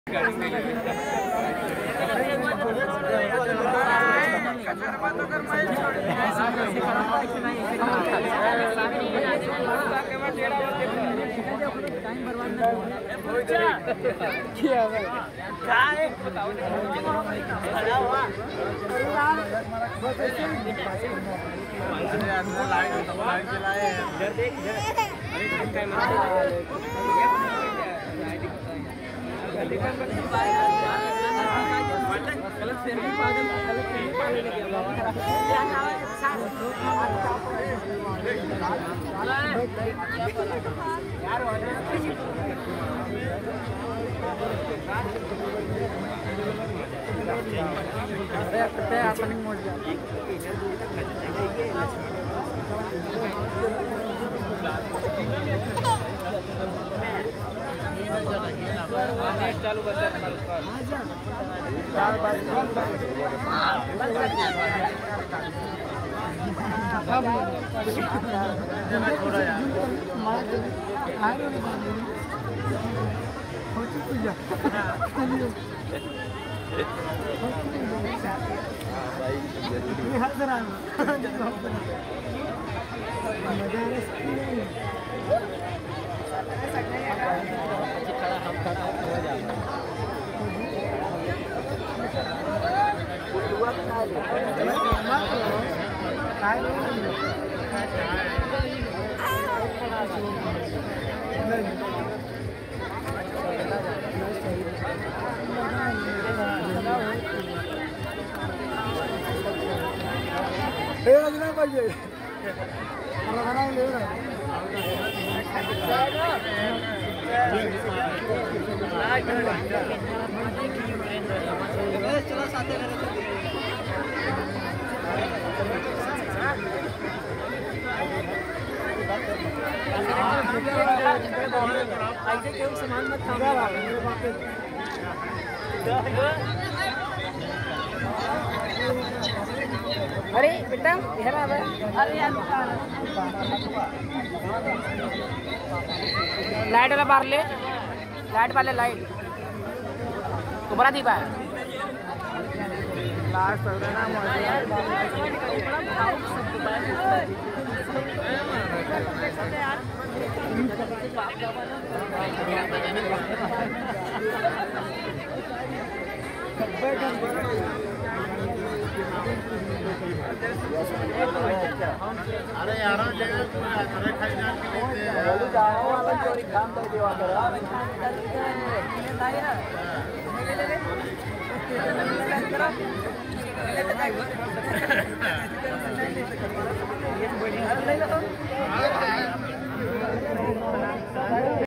चालू कर सामान मत अरे बेटा इधर आ। अरे यार लाइट वाला बार ले, लाइट वाले लाइट तो बड़ा दीपा है लास्ट अरे यार अरे खाई जान के काम कर देवा कर